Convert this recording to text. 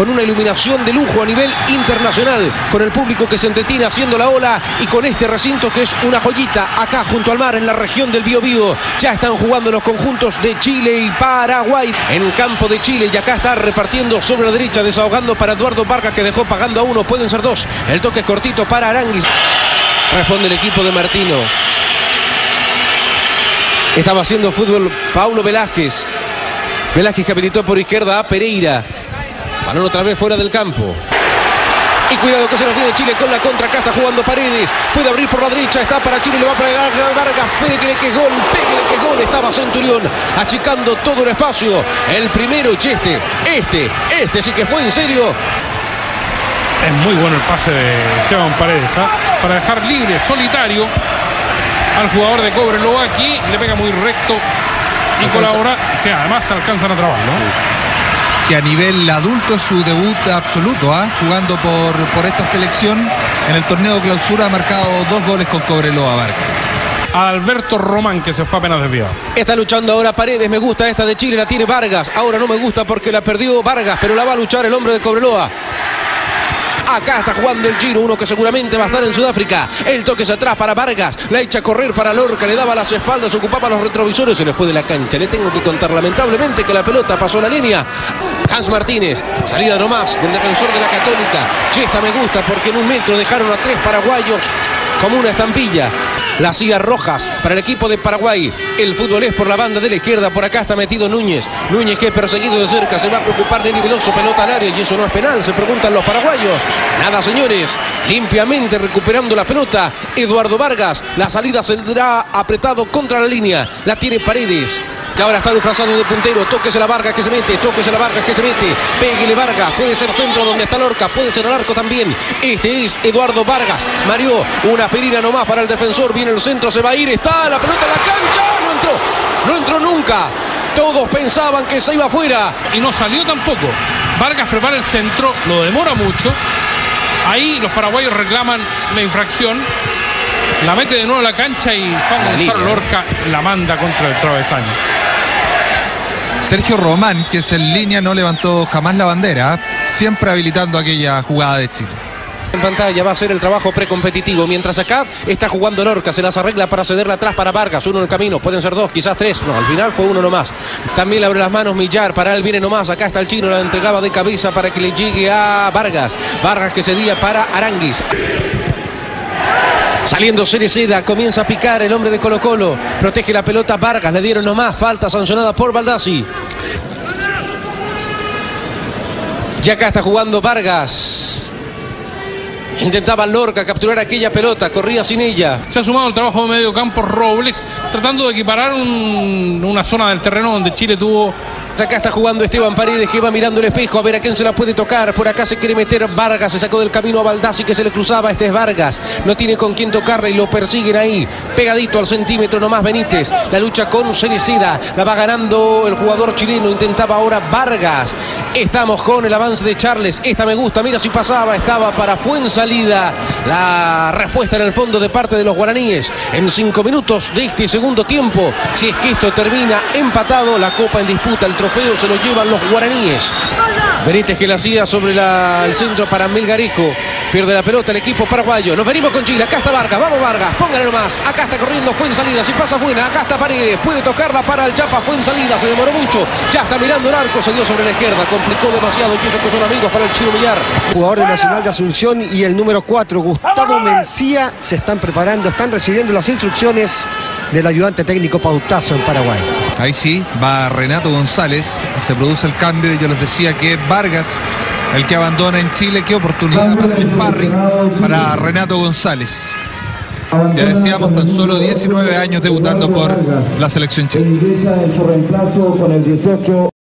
con una iluminación de lujo a nivel internacional, con el público que se entretiene haciendo la ola y con este recinto que es una joyita acá junto al mar en la región del Biobío. Ya están jugando los conjuntos de Chile y Paraguay en el campo de Chile y acá está repartiendo sobre la derecha, desahogando para Eduardo Vargas, que dejó pagando a uno, pueden ser dos. El toque es cortito para Aránguiz. Responde el equipo de Martino. Estaba haciendo fútbol Paulo Velázquez. Velázquez que habilitó por izquierda a Pereira. Balón otra vez fuera del campo. Y cuidado que se nos viene Chile con la contra. Acá está jugando Paredes. Puede abrir por la derecha. Está para Chile. Le va a pegar Vargas. Puede que le que gol. Pégale que gol. Estaba Centurión achicando todo el espacio. El primero y este sí que fue en serio. Es muy bueno el pase de Esteban Paredes, ¿eh? Para dejar libre, solitario al jugador de Cobreloa. Aquí le pega muy recto y colabora. O sea, además se alcanzan a trabar, ¿no? Que a nivel adulto es su debut absoluto, jugando por esta selección. En el torneo clausura ha marcado 2 goles con Cobreloa Vargas. Alberto Román, que se fue apenas desviado. Está luchando ahora Paredes. Me gusta esta de Chile, la tiene Vargas. Ahora no me gusta porque la perdió Vargas, pero la va a luchar el hombre de Cobreloa. Acá está jugando el Giro, uno que seguramente va a estar en Sudáfrica. El toque es atrás para Vargas, la echa a correr para Lorca, le daba las espaldas, ocupaba los retrovisores, se le fue de la cancha. Le tengo que contar lamentablemente que la pelota pasó la línea. Hans Martínez, salida nomás del defensor de la Católica. Y esta me gusta porque en un metro dejaron a 3 paraguayos como una estampilla. Las sillas rojas para el equipo de Paraguay. El fútbol es por la banda de la izquierda. Por acá está metido Núñez. Núñez que es perseguido de cerca. Se va a preocupar Neri Veloso. Pelota al área y eso no es penal. Se preguntan los paraguayos. Nada, señores. Limpiamente recuperando la pelota. Eduardo Vargas. La salida saldrá apretado contra la línea. La tiene Paredes, que ahora está disfrazado de puntero. Tóquese la Vargas que se mete. Tóquese la Vargas que se mete. Péguele Vargas. Puede ser centro donde está Lorca. Puede ser al arco también. Este es Eduardo Vargas. Mario, una aspirina nomás para el defensor. Viene el centro, se va a ir. Está la pelota en la cancha. No entró. No entró nunca. Todos pensaban que se iba afuera. Y no salió tampoco. Vargas prepara el centro. Lo demora mucho. Ahí los paraguayos reclaman la infracción. La mete de nuevo a la cancha y Juan Gonzalo Lorca la manda contra el travesaño. Sergio Román, que es en línea, no levantó jamás la bandera, siempre habilitando aquella jugada de Chile. En pantalla va a ser el trabajo precompetitivo, mientras acá está jugando Lorca, se las arregla para cederla atrás para Vargas, uno en el camino, pueden ser 2, quizás 3, no, al final fue uno nomás. También le abre las manos Millar, para él viene nomás, acá está el chino, la entregaba de cabeza para que le llegue a Vargas, Vargas que cedía para Aránguiz. Saliendo Cereceda, comienza a picar el hombre de Colo Colo, protege la pelota Vargas, le dieron nomás, falta sancionada por Baldassi. Y acá está jugando Vargas. Intentaba Lorca capturar aquella pelota, corría sin ella. Se ha sumado el trabajo de medio campo Robles, tratando de equiparar una zona del terreno donde Chile tuvo. Acá está jugando Esteban Paredes, que va mirando el espejo a ver a quién se la puede tocar. Por acá se quiere meter Vargas, se sacó del camino a Baldassi que se le cruzaba. Este es Vargas, no tiene con quién tocarla y lo persiguen ahí, pegadito al centímetro nomás Benítez. La lucha con Cereceda, la va ganando el jugador chileno, intentaba ahora Vargas. Estamos con el avance de Charles, esta me gusta, mira si pasaba, estaba para Fuensalida. La respuesta en el fondo de parte de los guaraníes. En 5 minutos de este segundo tiempo, si es que esto termina empatado, la copa en disputa, el trofeo se lo llevan los guaraníes. Benítez que la hacía sobre el centro para Melgarejo. Pierde la pelota el equipo paraguayo. Nos venimos con Chile. Acá está Vargas. Vamos Vargas. Póngale nomás. Acá está corriendo Fuensalida. Si pasa buena. Acá está Paredes. Puede tocarla para el Chapa Fuensalida. Se demoró mucho. Ya está mirando el arco. Se dio sobre la izquierda. Complicó demasiado. Y eso que son amigos para el Chino Millar. Jugador de Nacional de Asunción y el número 4, Gustavo Mencía, se están preparando. Están recibiendo las instrucciones del ayudante técnico Pautazo en Paraguay. Ahí sí, va Renato González. Se produce el cambio. Yo les decía que Vargas, el que abandona en Chile. Qué oportunidad para el sparring para Renato González. Ya decíamos, tan solo 19 años debutando por la selección chilena.